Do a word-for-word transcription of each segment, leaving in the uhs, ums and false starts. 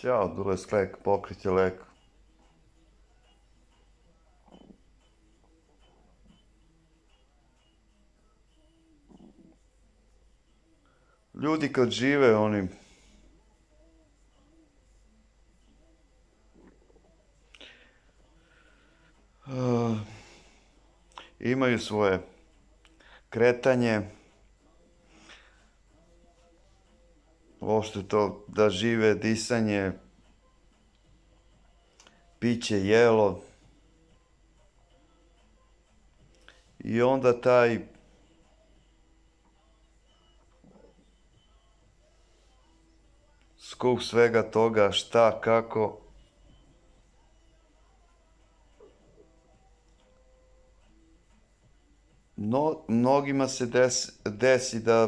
Ćao, Dule Sklek, pokrit je lek. Ljudi kad žive, oni uh, imaju svoje kretanje, uopšte to da žive, disanje, piće, jelo. I onda taj skup svega toga, šta, kako, no, mnogima se desi, desi da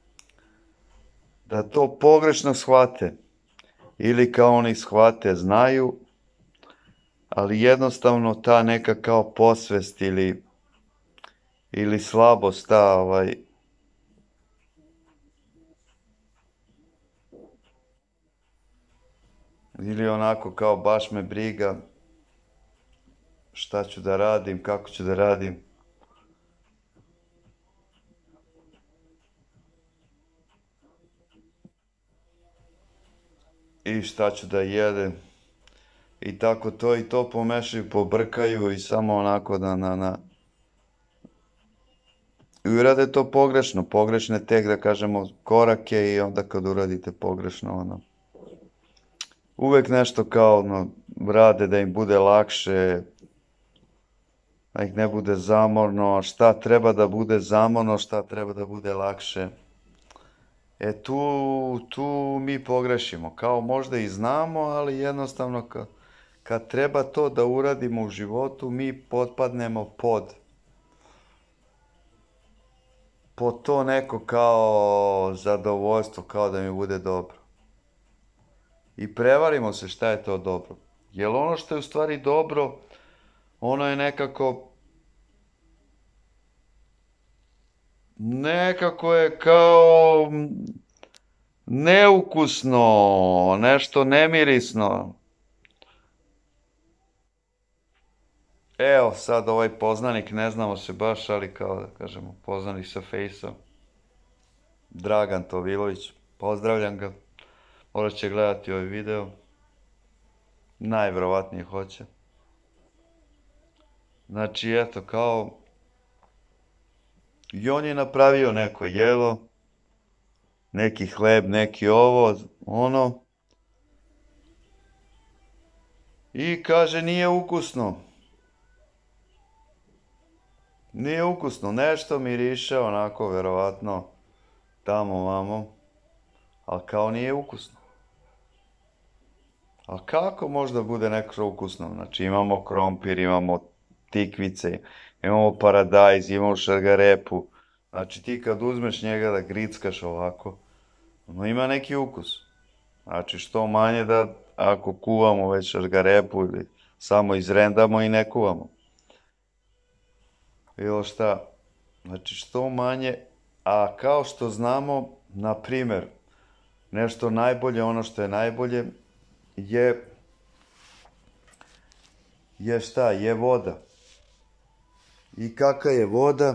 da to pogrešno shvate. Ili kao oni shvate, znaju, ali jednostavno ta neka kao posvest ili ili slabost, ta ovaj, ili onako kao baš me briga šta ću da radim, kako ću da radim. I šta ću da jedem. I tako to i to pomešaju, pobrkaju i samo onako da na, na... I urade to pogrešno, pogrešne tek da kažemo korake i onda kad uradite pogrešno, ono... Uvek nešto kao, ono, rade da im bude lakše, da ih ne bude zamorno, šta treba da bude zamorno, šta treba da bude lakše. E tu, tu mi pogrešimo, kao možda i znamo, ali jednostavno kad, kad treba to da uradimo u životu, mi potpadnemo pod, pod to neko kao zadovoljstvo, kao da mi bude dobro. I prevarimo se šta je to dobro. Jer ono što je u stvari dobro, ono je nekako, nekako je kao neukusno, nešto nemirisno. Evo sad ovaj poznanik, ne znamo se baš, ali kao da kažemo poznanik sa fejsa, Dragan Tovilović, pozdravljam ga, morat će gledati ovaj video, najverovatnije hoće. Znači eto kao, i on je napravio neko jelo, neki hleb, neki ovo, ono, i kaže nije ukusno. Nije ukusno, nešto miriše onako, verovatno, tamo, vamo, ali kao nije ukusno. A kako možda bude nešto ukusno? Znači imamo krompir, imamo tikvice, imamo paradajz, imamo šargarepu. Znači ti kad uzmeš njega da grickaš ovako, ono ima neki ukus. Znači što manje da ako kuvamo već šargarepu ili samo izrendamo i ne kuvamo. Bilo šta, znači što manje, a kao što znamo, na primer, nešto najbolje, ono što je najbolje, je, je šta, je voda. I kakva je voda?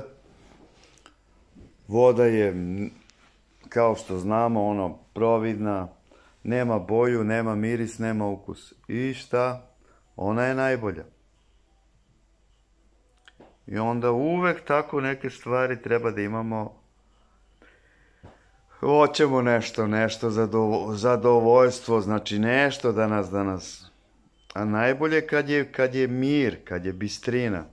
Voda je, kao što znamo, ono, providna, nema boju, nema miris, nema ukus. I šta? Ona je najbolja. I onda uvek tako neke stvari treba da imamo. Hoćemo nešto, nešto zadovoljstvo, znači nešto da nas, da nas... A najbolje kad je, kad je mir, kad je bistrina.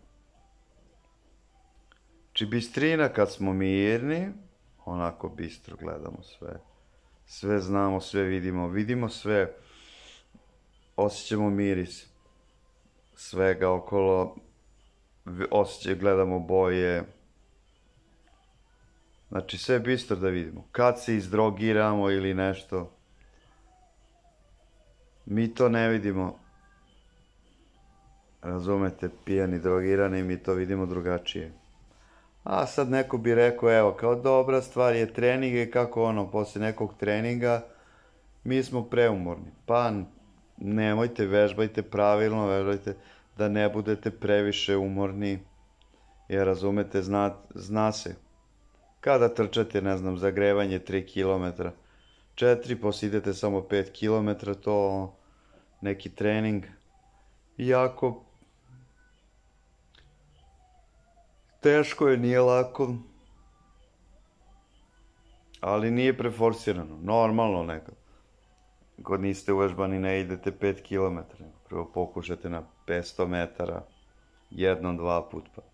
Znači bistrina kad smo mirni, onako bistro gledamo sve. Sve znamo, sve vidimo, vidimo sve, osjećamo miris svega okolo, osjećaj, gledamo boje, znači sve bistro da vidimo. Kad se izdrogiramo ili nešto, mi to ne vidimo, razumete, pijani, drogirani, mi to vidimo drugačije. A sad neko bi rekao, evo, kao dobra stvar je trening i kako ono, posle nekog treninga mi smo preumorni. Pa nemojte, vežbajte pravilno, vežbajte da ne budete previše umorni, jer razumete, zna, zna se. Kada trčate, ne znam, zagrevanje tri kilometra, četiri, posle idete samo pet kilometra, to neki trening, jako teško je, nije lako, ali nije preforsirano, normalno nekad. Kod niste uvežbani ne idete pet kilometra, prvo pokušate na petsto metara, jednom, dva put pa.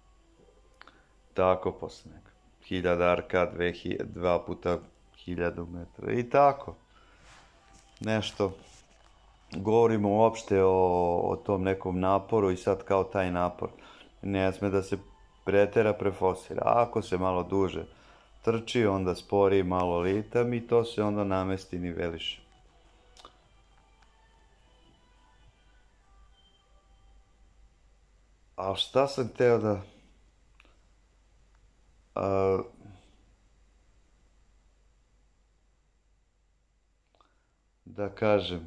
Tako posle nekad. Hiljadarka, dve, dva puta hiljadu metara i tako. Nešto. Govorimo uopšte o, o tom nekom naporu i sad kao taj napor. Ne sme da se pretera, preforsira. Ako se malo duže trči, onda spori malo ritam i to se onda namesti, niveliše. A šta sam teo da... A, da kažem.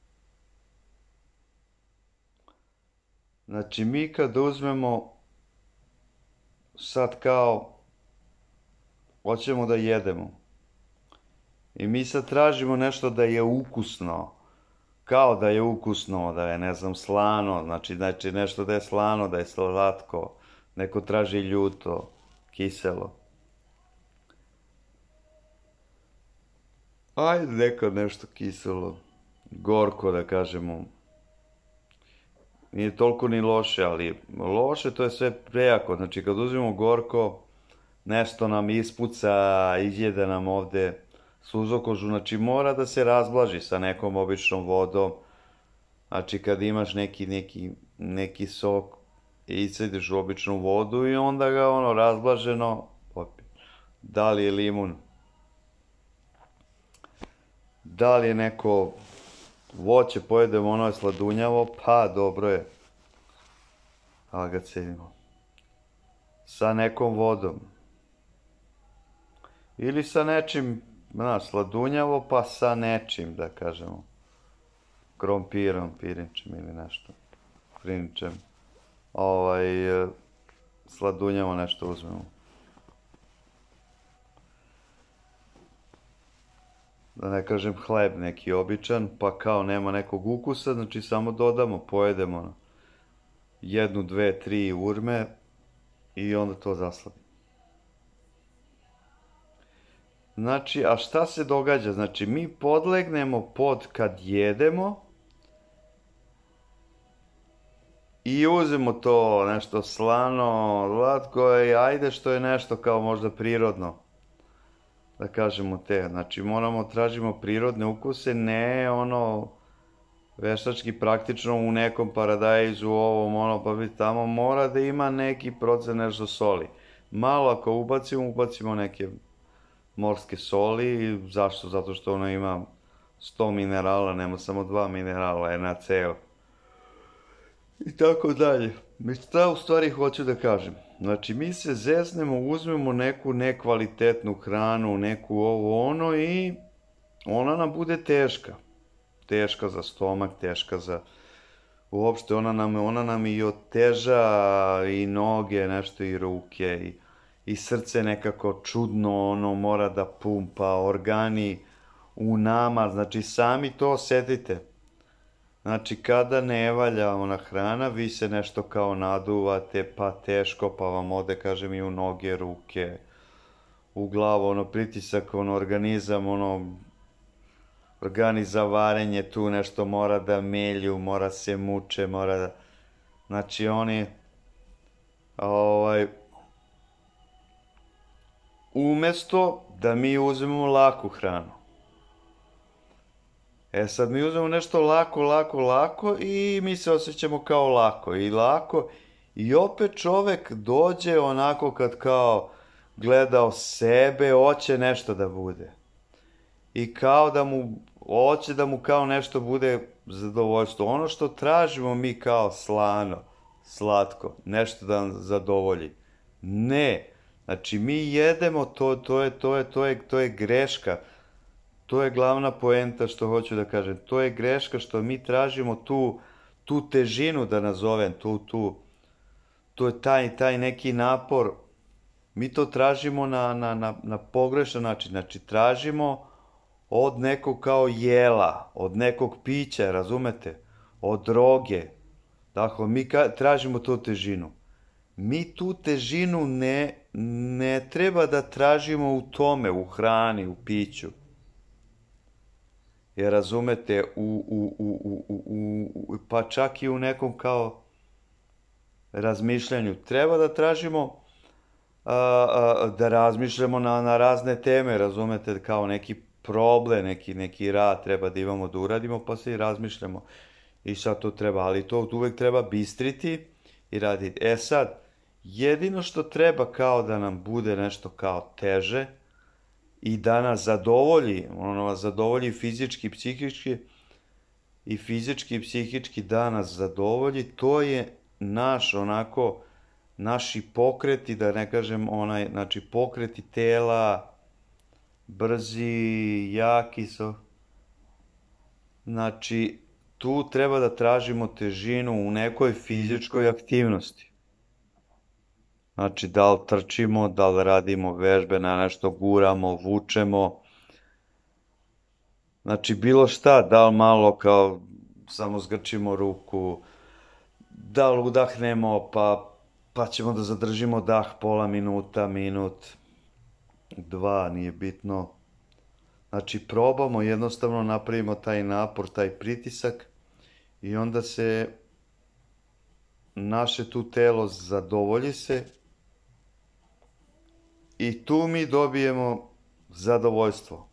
Znači, mi kad uzmemo sad kao hoćemo da jedemo i mi sad tražimo nešto da je ukusno, kao da je ukusno, da je, ne znam, slano, znači, znači nešto da je slano, da je slatko, neko traži ljuto, kiselo. Ajde nekad nešto kiselo, gorko da kažemo. Nije toliko ni loše, ali loše to je sve prejako. Znači kad uzmemo gorko, nešto nam ispuca, izjede nam ovde suzokožu, znači mora da se razblaži sa nekom običnom vodom. Znači kad imaš neki, neki, neki sok, iscediš u običnu vodu i onda ga ono razblaženo popiješ. Da li je limun, da li je neko voće pojedemo, ono je sladunjavo, pa dobro je. Ali ga cenimo. Sa nekom vodom. Ili sa nečim, znaš, sladunjavo, pa sa nečim, da kažemo. Krompirom, pirinčem ili nešto. Pirinčem. Ovaj, sladunjavo nešto uzmemo. Da ne kažem hleb neki običan, pa kao nema nekog ukusa, znači samo dodamo, pojedemo jednu, dve, tri urme i onda to zasladimo. Znači, a šta se događa? Znači, mi podlegnemo pod kad jedemo i uzemo to nešto slano, slatko i ajde što je nešto kao možda prirodno. Da kažemo te, znači moramo, tražimo prirodne ukuse, ne ono veštački praktično u nekom paradajzu, ovom, ono, pa bi tamo mora da ima neki procent nešto soli. Malo ako ubacimo, ubacimo neke morske soli, zašto? Zato što ono ima sto minerala, nema samo dva minerala, en a ce o. I tako dalje. Šta u stvari hoću da kažem? Znači, mi se zeznemo, uzmemo neku nekvalitetnu hranu, neku ovo ono i ona nam bude teška. Teška za stomak, teška za... Uopšte, ona nam, ona nam i oteža i noge, nešto i ruke i, i srce nekako čudno, ono, mora da pumpa, organi u nama, znači, sami to osetite. Znači, kada ne valja ona hrana, vi se nešto kao naduvate, pa teško, pa vam ode, kažem, i u noge, ruke, u glavu, ono, pritisak, ono, organizam, ono, organi za varenje, tu nešto mora da melju, mora se muče, mora da... Znači, oni, ovaj, umesto da mi uzmemo laku hranu. E sad mi uzmemo nešto lako, lako, lako i mi se osjećamo kao lako i lako i opet čovek dođe onako kad kao gledao sebe, hoće nešto da bude. I kao da mu, hoće da mu kao nešto bude zadovoljstvo. Ono što tražimo mi kao slano, slatko, nešto da nam zadovolji. Ne, znači mi jedemo, to, to je, to je, to je, to je greška. to je glavna poenta što hoću da kažem. To je greška što mi tražimo tu, tu težinu, da nazovem, tu, tu, to je taj, taj neki napor. Mi to tražimo na, na, na, na pogrešan način. Znači, tražimo od nekog kao jela, od nekog pića, razumete? Od droge. Dakle, mi tražimo tu težinu. Mi tu težinu ne, ne treba da tražimo u tome, u hrani, u piću. Jer razumete, u, u, u, u, u, pa čak i u nekom kao razmišljanju. Treba da tražimo, a, a, da razmišljamo na, na razne teme, razumete, kao neki problem, neki, neki rad treba da imamo da uradimo, pa se i razmišljamo. I sad to treba, ali to uvek treba bistriti i raditi. E sad, jedino što treba kao da nam bude nešto kao teže i da nas zadovolji, ono nas zadovolji fizički, psihički, i fizički i psihički da nas zadovolji, to je naš onako, naši pokreti, da ne kažem onaj, znači pokreti tela, brzi, jaki su. Znači, tu treba da tražimo težinu u nekoj fizičkoj aktivnosti. Znači, da li trčimo, da li radimo vežbe, na nešto guramo, vučemo. Znači, bilo šta, da li malo kao samo zgrčimo ruku, da li udahnemo, pa, pa ćemo da zadržimo dah pola minuta, minut, dva, nije bitno. Znači, probamo, jednostavno napravimo taj napor, taj pritisak i onda se naše tu telo zadovolji se i tu mi dobijemo zadovoljstvo.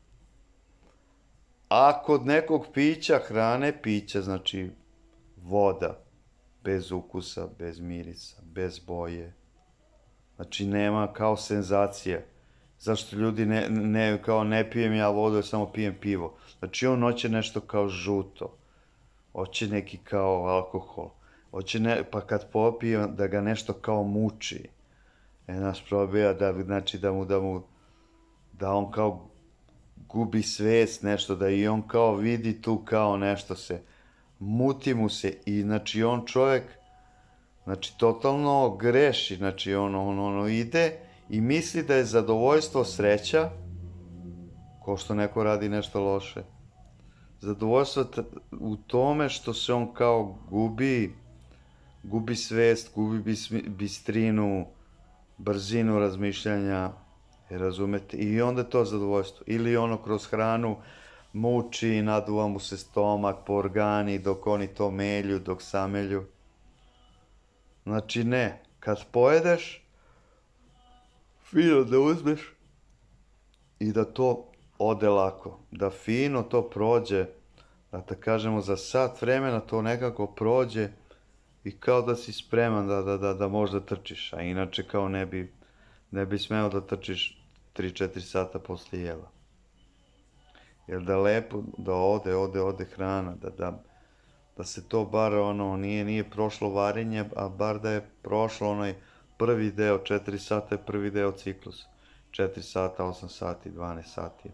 A kod nekog pića, hrane, pića, znači voda, bez ukusa, bez mirisa, bez boje. Znači nema kao senzacije. Zašto ljudi ne, ne, kao ne pijem ja vodu, ja samo pijem pivo. Znači on hoće nešto kao žuto. Hoće neki kao alkohol. Hoće ne, pa kad popije da ga nešto kao muči. E nas probija da, znači da mu, da mu, da on kao gubi svest, nešto, da i on kao vidi tu kao nešto se, muti mu se i znači on čovjek, znači totalno greši, znači on, on, ono ide i misli da je zadovoljstvo sreća, ko što neko radi nešto loše. Zadovoljstvo u tome što se on kao gubi, gubi svest, gubi bistrinu, brzinu razmišljanja, razumete, i onda je to zadovoljstvo. Ili ono kroz hranu muči, naduva mu se stomak po organi dok oni to melju, dok samelju. Znači ne, kad pojedeš, fino da uzmeš i da to ode lako, da fino to prođe, da te kažemo za sat vremena to nekako prođe i kao da si spreman da, da, da, da možda trčiš, a inače kao ne bi, ne bi smeo da trčiš tri četiri sata posle jela. Jer da lepo, da ode, ode, ode hrana, da, da, da se to bar ono, nije, nije prošlo varenje, a bar da je prošlo onaj prvi deo, četiri sata je prvi deo ciklusa. četiri sata, osam sati, dvanaest sati.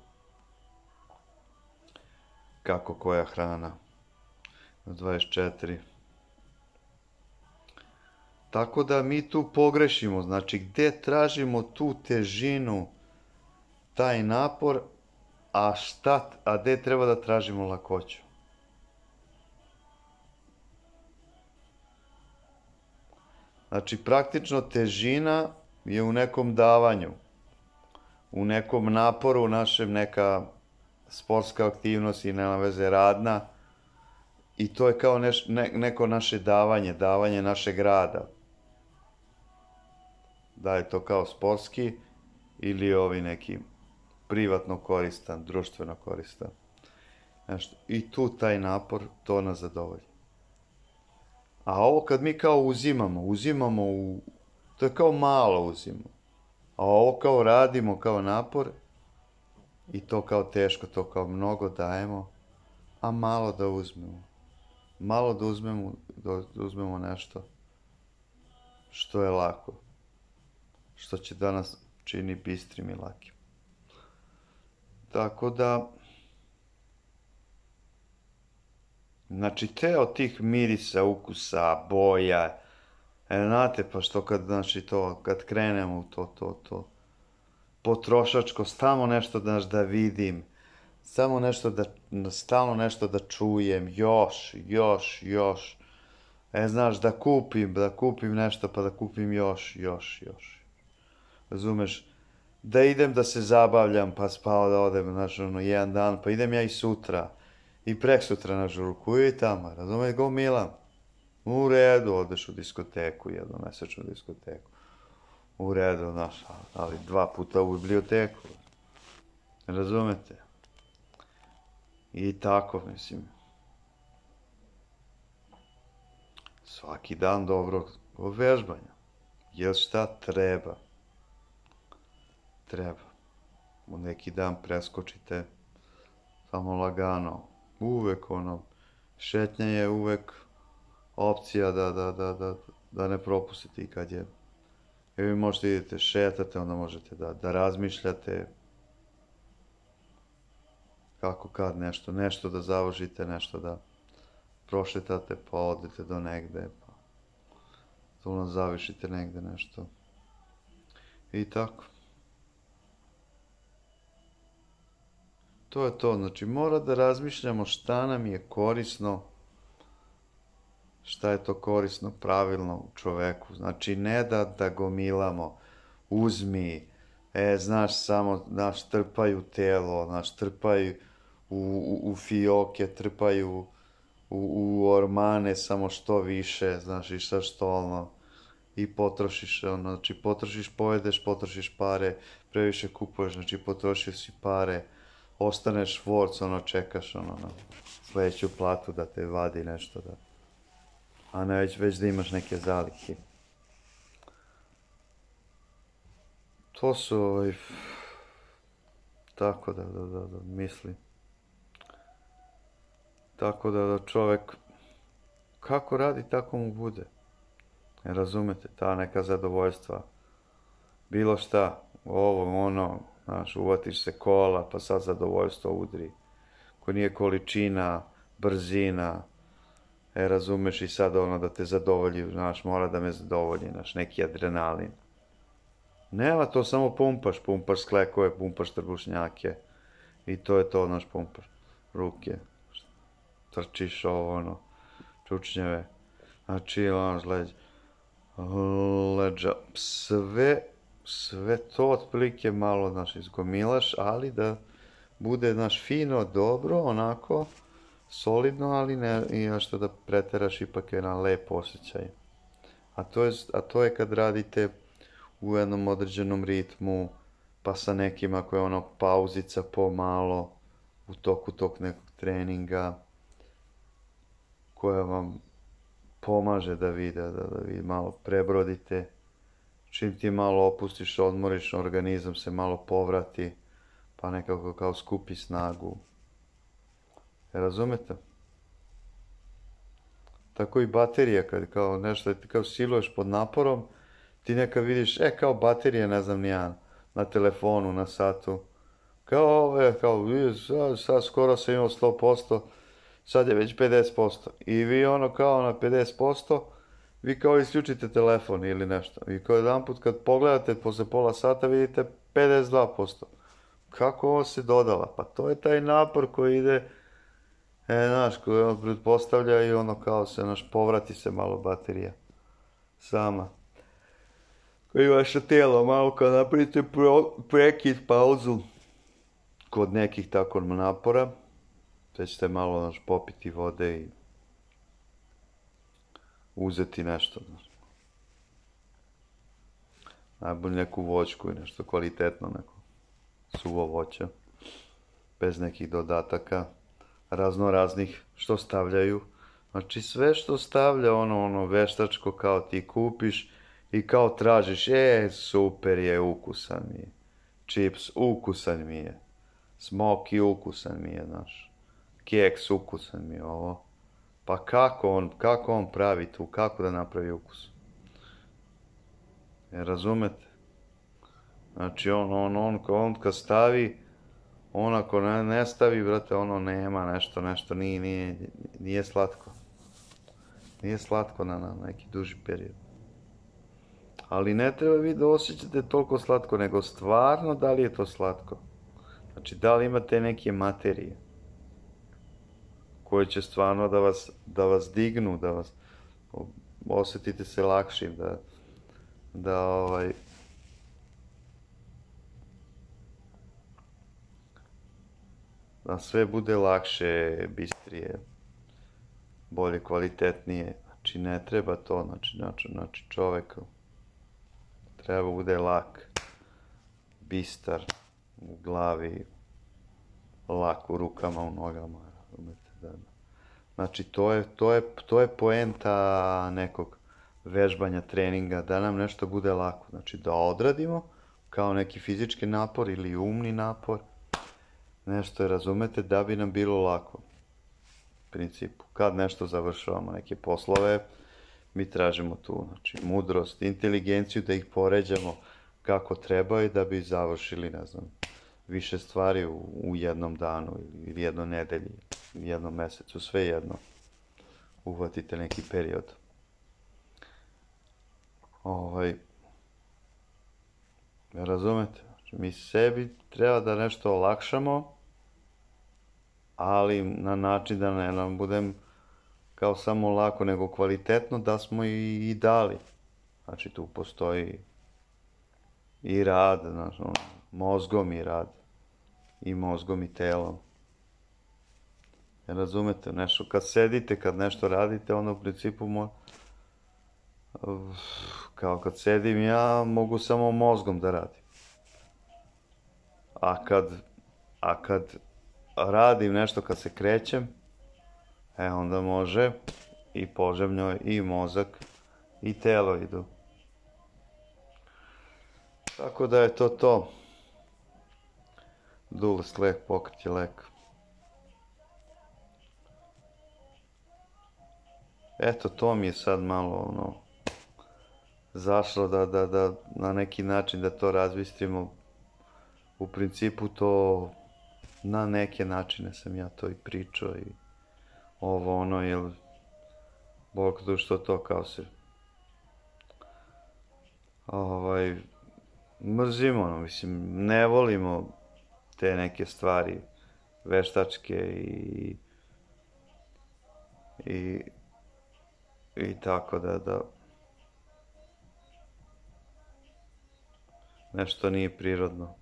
Kako koja hrana? dvadeset četiri. Tako da mi tu pogrešimo, znači gde tražimo tu težinu, taj napor, a šta, a gde treba da tražimo lakoću? Znači praktično težina je u nekom davanju, u nekom naporu, u našem neka sportska aktivnost i nema veze radna, i to je kao neš, ne, neko naše davanje, davanje našeg rada. Da je to kao sportski ili ovi neki privatno koristan, društveno koristan. Nešto. I tu taj napor, to nas zadovolji. A ovo kad mi kao uzimamo, uzimamo u, to je kao malo uzimamo. A ovo kao radimo kao napor i to kao teško, to kao mnogo dajemo, a malo da uzmemo. Malo da uzmemo, da uzmemo nešto što je lako, što će da nas čini bistrim i lakim. Tako da, Znači, te od tih mirisa, ukusa, boja, e, znate, pa što kad, znači, to, kad krenemo u to, to, to, potrošačko, stalno nešto, znaš, da vidim, samo nešto da, stalno nešto da čujem, još, još, još, e, znaš, da kupim, da kupim nešto, pa da kupim još, još, još, razumeš, da idem da se zabavljam, pa spao da odem, znaš, ono, jedan dan, pa idem ja i sutra, i prek sutra na žurku, i tamo, razumeš, go Milan, u redu, odeš u diskoteku, jednomesečnu diskoteku, u redu, znaš, ali dva puta u biblioteku, razumete, i tako, mislim, svaki dan dobrog vežbanja, jer šta treba, treba, u neki dan preskočite, samo lagano, uvek ono, šetnja je uvek opcija da, da, da, da, da ne propustite i kad je, jer vi možete idete šetate, onda možete da, da razmišljate, kako kad nešto, nešto da zavožite, nešto da prošetate, pa odete do negde, pa tu nas zavišite negde nešto, i tako. To je to, znači mora da razmišljamo šta nam je korisno, šta je to korisno pravilno u čoveku, znači ne da, da gomilamo, uzmi, e, znaš, samo, znaš, trpaju telo, znaš, trpaju u, u, u fioke, trpaju u, u ormane samo što više, znaš, i šta što ono, i potrošiš, ono, znači potrošiš, pojedeš, potrošiš pare, previše kupuješ, znači potrošiš si pare, ostaneš švorc, ono, čekaš, ono, na sledeću platu da te vadi nešto, da, a ne već, već da imaš neke zalihe. To su, ovaj, tako da, da, da, da, misli. Tako da, da čovek, kako radi, tako mu bude. Ne razumete, ta neka zadovoljstva. Bilo šta, ovo, ono, znaš, uvatiš se kola, pa sad zadovoljstvo udri. Ko nije količina, brzina, e, razumeš, i sad ono da te zadovolji, znaš, mora da me zadovolji, znaš, neki adrenalin. Nema, to samo pumpaš, pumpaš sklekove, pumpaš trbušnjake, i to je to, znaš, pumpaš ruke, trčiš ovo, ono, čučnjeve, znači, ono, leđa, leđa, sve, sve to otprilike malo, znaš, izgomilaš, ali da bude, znaš, fino, dobro, onako, solidno, ali ne, i nešto da preteraš, ipak je na lep osjećaj. A to je, a to je kad radite u jednom određenom ritmu, pa sa nekim, ako je ono pauzica pomalo u toku tog nekog treninga, koja vam pomaže da vi, da, da, da vi malo prebrodite. Čim ti malo opustiš, odmoriš, organizam se malo povrati, pa nekako kao skupi snagu. Razumete? Tako i baterija, kad kao nešto, ti kao siluješ pod naporom, ti neka vidiš, e, kao baterija, ne znam, nijedan, na telefonu, na satu, kao ove, kao, sad, sad skoro sam imao sto posto, sad je već pedeset posto, i vi ono kao na pedeset posto, vi kao isključite telefon ili nešto, i kao jedan put kad pogledate posle pola sata vidite pedeset dva posto, kako ovo se dodala, pa to je taj napor koji ide, e, znaš, koji on pretpostavlja i ono kao se, znaš, povrati se malo baterija, sama. I vaše tijelo, malo kad napravite prekid, pauzu, kod nekih tako napora, te ćete malo, znaš, popiti vode i uzeti nešto, znaš. Najbolje neku voćku i nešto kvalitetno, neko suvo voće, bez nekih dodataka, razno raznih što stavljaju. Znači sve što stavlja ono, ono veštačko kao ti kupiš i kao tražiš, e, super je, ukusan mi je. Čips, ukusan mi je. Smoky, ukusan mi je, znaš. Keks, ukusan mi je ovo. Pa kako on, kako on pravi tu, kako da napravi ukus? E, razumete? Znači on, on, on, on kad stavi On ako ne, ne stavi, brate, ono nema nešto, nešto, nije, nije, nije slatko. Nije slatko na, na neki duži period. Ali ne treba vi da osjećate toliko slatko, nego stvarno da li je to slatko. Znači, da li imate neke materije koje će stvarno da vas, da vas dignu, da vas osjetite se lakšim, da, da ovaj, da sve bude lakše, bistrije, bolje, kvalitetnije. Znači, ne treba to, znači, znači, znači čovek treba bude lak, bistar, u glavi, lak u rukama, u nogama, razumete, da, da. Znači, to je, to je, to je poenta nekog vežbanja, treninga, da nam nešto bude lako. Znači, da odradimo kao neki fizički napor ili umni napor, nešto je, razumete, da bi nam bilo lako. U principu, kad nešto završavamo, neke poslove, mi tražimo tu, znači, mudrost, inteligenciju, da ih poređamo kako treba i da bi završili, ne znam, više stvari u, u jednom danu ili jednoj nedelji, ili jednom mesecu, sve jedno. Uhvatite neki period. Ovaj, razumete? Znači, mi sebi treba da nešto olakšamo, ali na način da ne nam budem kao samo lako, nego kvalitetno, da smo i, i dali. Znači, tu postoji i rad, znači, ono, mozgom i rad. I mozgom i telom. Razumete, nešto, kad sedite, kad nešto radite, onda u principu mo... kao kad sedim ja, mogu samo mozgom da radim. A kad, a kad radim nešto, kad se krećem, e, onda može i požemljo, i mozak, i telo idu. Tako da je to to. Dules lek, pokret je lek. Eto, to mi je sad malo, ono, zašlo da, da, da, na neki način da to razbistrimo. U principu to, na neke načine sam ja to i pričao i ovo, ono, jer, Bog tu što to kao se, ovaj, mrzimo, ono, mislim, ne volimo te neke stvari veštačke i i i tako da da nešto nije prirodno.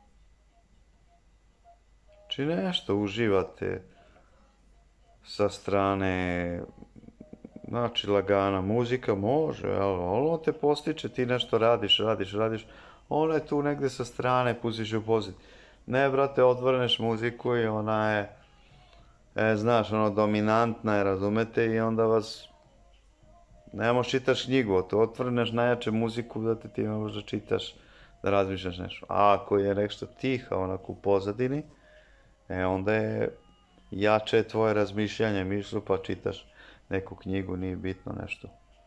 Znači nešto uživate sa strane, znači lagana muzika može, ali ono te postiče, ti nešto radiš, radiš, radiš, ona je tu negde sa strane, pustiš u pozit. Ne, brate, otvorneš muziku i ona je, e, znaš, ono, dominantna je, razumete, i onda vas, ne možeš čitaš knjigu, to otvorneš najjače muziku, da te ti možeš da čitaš, da razmišljaš nešto. A ako je nešto tiha, onako u pozadini, e, onda je jače tvoje razmišljanje, mislu, pa čitaš neku knjigu, nije bitno nešto.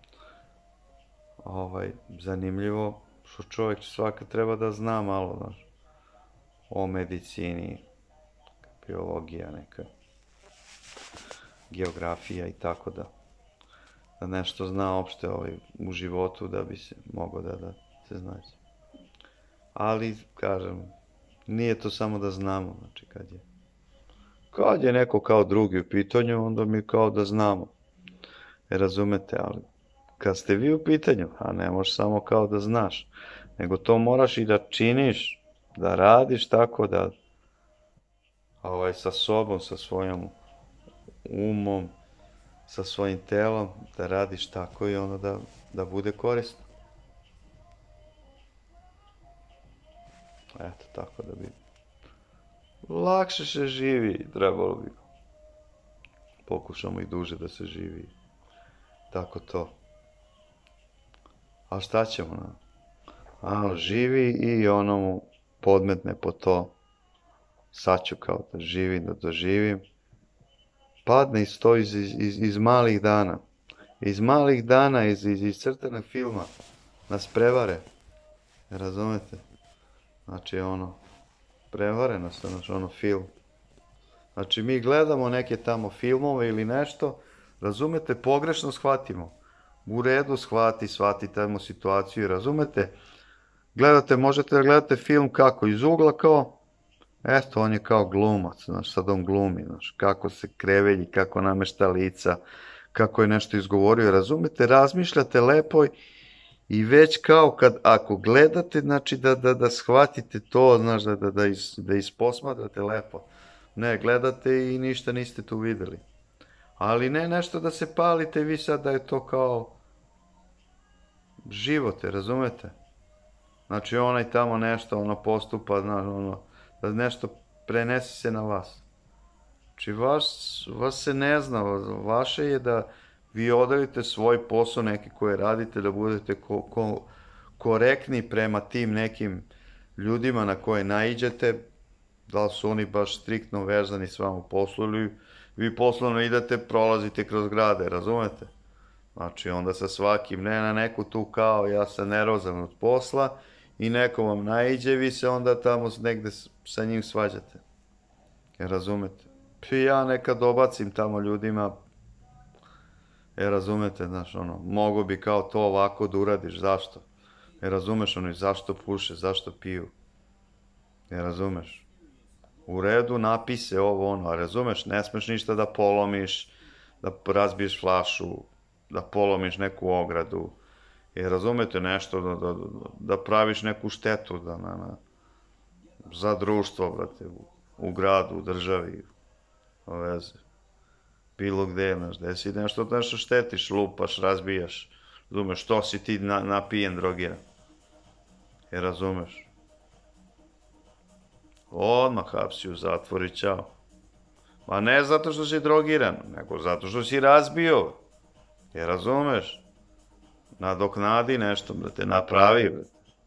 Ovaj, zanimljivo, što čovjek svaka treba da zna malo, znaš, o medicini, biologija neka, geografija i tako da, da nešto zna opšte ovaj, u životu da bi se mogao da, da se znaš. Ali, kažem, nije to samo da znamo, znači kad je, kad je neko kao drugi u pitanju, onda mi kao da znamo, e, razumete, ali kad ste vi u pitanju, a ne možeš samo kao da znaš, nego to moraš i da činiš, da radiš tako da, ovaj, sa sobom, sa svojom umom, sa svojim telom, da radiš tako i onda da, da bude korisno. Eto, tako da bi lakše se živi, trebalo bi. Pokušamo i duže da se živi. Tako to. A šta ćemo? Na? A, živi i ono mu podmetne po to. Sad ću kao da živim, da doživim. Padne iz to iz, iz, iz malih dana. Iz malih dana, iz, iz, iz crtanog filma. Nas prevare. Razumete? Znači ono, prevareno sam, znači ono film. Znači mi gledamo neke tamo filmove ili nešto, razumete, pogrešno shvatimo. U redu shvati, shvati tamo situaciju, razumete? Gledate, možete da gledate film kako, iz ugla kao, eto, on je kao glumac, znaš, sad on glumi, znaš, kako se krevelji, kako namešta lica, kako je nešto izgovorio, razumete, razmišljate lepo i već kao kad, ako gledate, znači da, da, da shvatite to, znaš, da, da, da, is, da isposmatrate lepo. Ne, gledate i ništa niste tu videli. Ali ne nešto da se palite vi sad da je to kao živote, razumete? Znači onaj tamo nešto, ono postupa, znaš, ono, da nešto prenese se na vas. Znači vas, vas se ne zna, vaše je da vi odradite svoj posao neki koji radite, da budete ko, ko, korektni prema tim nekim ljudima na koje naiđete, da li su oni baš striktno vezani s vama u poslu ili vi poslovno idete, prolazite kroz grade, razumete? Znači onda sa svakim, ne na neku tu kao ja sam nervozan od posla i neko vam naiđe, vi se onda tamo negde sa njim svađate. Jer razumete? I ja nekad dobacim tamo ljudima, jer razumete, znaš, ono, mogo bi kao to ovako da uradiš, zašto? Jer razumeš, ono, zašto puše, zašto piju? Jer razumeš? U redu, napise ovo, ono, a razumeš, ne smeš ništa da polomiš, da razbiješ flašu, da polomiš neku ogradu, jer razumete nešto, da, da, da praviš neku štetu da, na, na, za društvo, brate, u, u gradu, u državi, o veze. Bilo gde, znaš, gde si nešto, nešto štetiš, lupaš, razbijaš, razumeš, što si ti na, napijen, drogiran, jer razumeš. Odmah hapsi u zatvor i ćao. Ma ne zato što si drogiran, nego zato što si razbio, jer razumeš. Nadoknadi nešto, brate, napravi, brate.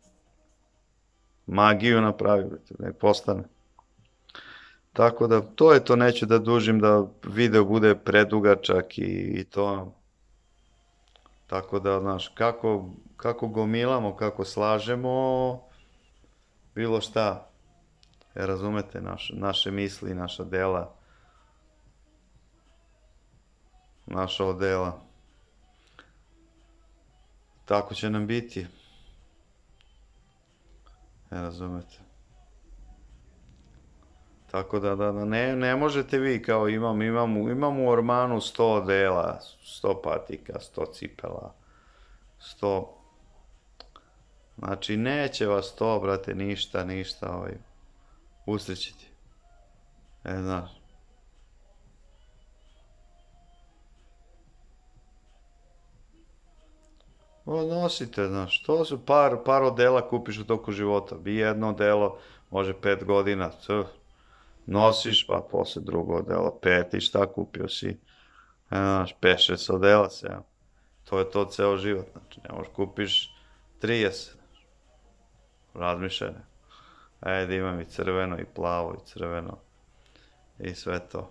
Magiju napravi, brate, nek postane. Tako da, to je to, neću da dužim da video bude predugačak i, i to. Tako da, znaš, kako, kako gomilamo, kako slažemo, bilo šta. E, razumete, naš, naše misli, naša dela, naša odela. Tako će nam biti. E, razumete. Tako da, da, da ne, ne možete vi, kao imam, imam, imam u ormanu sto odela, sto patika, sto cipela, sto... Znači, neće vas to, brate, ništa, ništa, ovaj, usrećiti. E, znaš. Nosite, znaš, to su par, par odela kupiš u toku života. Bi jedno odelo, može pet godina, c, nosiš, pa posle drugo odelo, pet i šta kupio si. E, znaš, pet, šest odela se, ja. To je to ceo život, znači, ne možeš kupiš trideset, znaš, razmišljene. Ajde, imam i crveno, i plavo, i crveno, i sve to.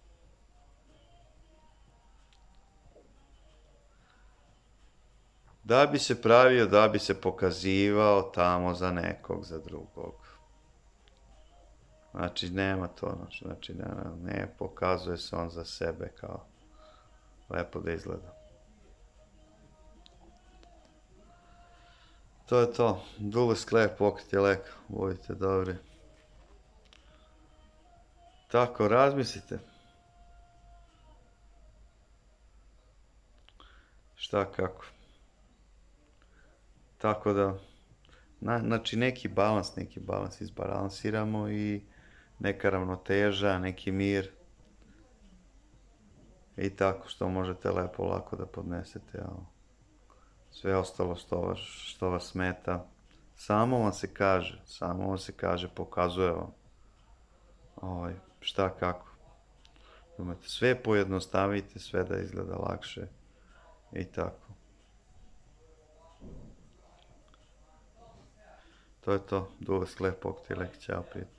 Da bi se pravio, da bi se pokazivao tamo za nekog, za drugog. Znači, nema to, znači, ne, ne pokazuje se on za sebe kao lepo da izgleda. To je to, dugo sklep, pokret je lek, budite dobri. Tako, razmislite. Šta, kako. Tako da, na, znači neki balans, neki balans izbalansiramo i neka ravnoteža, neki mir. I tako što možete lepo, lako da podnesete, a sve ostalo što vas, što vas smeta, samo vam se kaže, samo vam se kaže, pokazuje vam ovaj, šta, kako. Sve pojednostavite, sve da izgleda lakše i tako. To je to, dugo sklep, pokret je lek, ćao, prijatelj.